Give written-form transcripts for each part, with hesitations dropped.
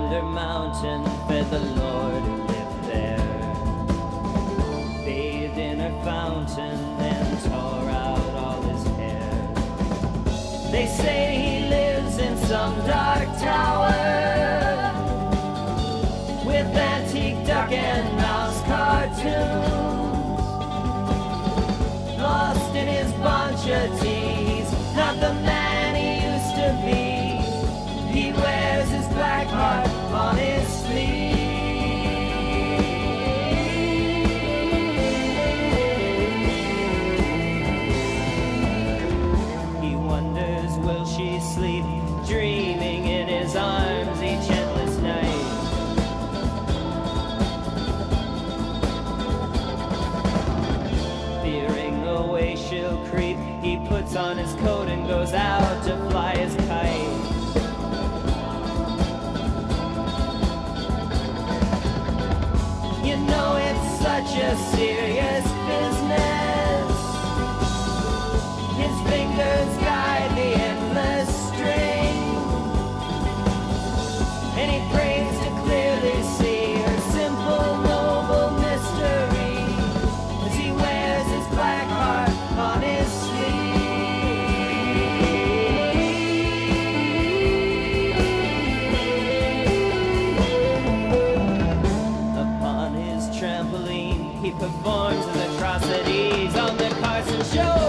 elder mountain fed the Lord who lived there, bathed in her fountain and tore out all his hair. They say he lives in some dark tower with antique duck and mouse cartoons. Lost in his bunch of teas, not the man he used to be. He wears his black heart on his sleeve. He wonders, will she sleep, dreaming in his arms each endless night? Fearing the way she'll creep, he puts on his coat and goes out to fly his kite. You know it's such a serious business. His fingers guide the endless string, and he prays to clearly see her simple, noble mystery as he wears his black heart on his he performs his atrocities on the Carson Show.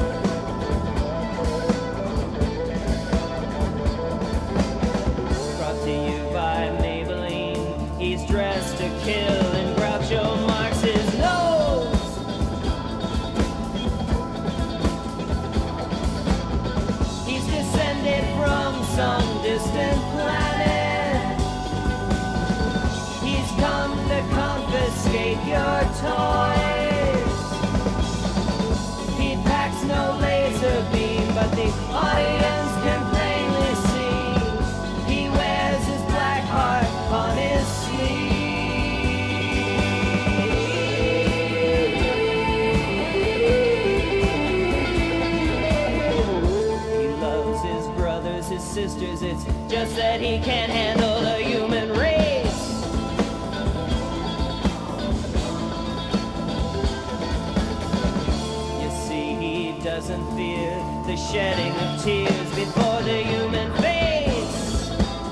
Brought to you by Maybelline. He's dressed to kill and Groucho marks his nose. He's descended from some distant planet. He's come to confiscate your toys. He packs no laser beam, but the audience can plainly see he wears his black heart on his sleeve. He loves his brothers, his sisters, it's just that he can't handle the human race. Doesn't fear the shedding of tears before the human face.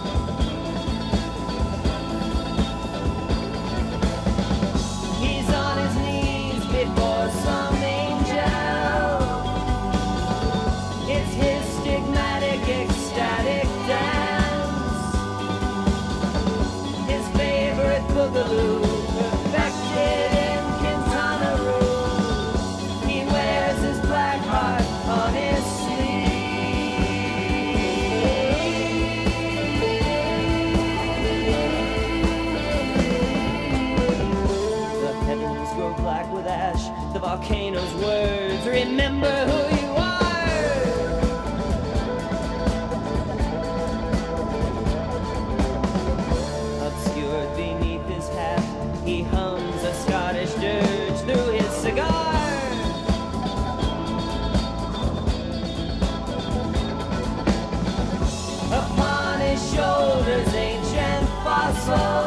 He's on his knees before some angel. It's his stigmatic, ecstatic dance. His favorite boogaloo, perfected in Quintana Roo. He wears his black heart on his sleeve. The heavens grow black with ash, the volcano's words, remember who you are. Obscured beneath his hat, he hums a Scottish dirge through his cigar. Upon his shoulders, ancient fossils.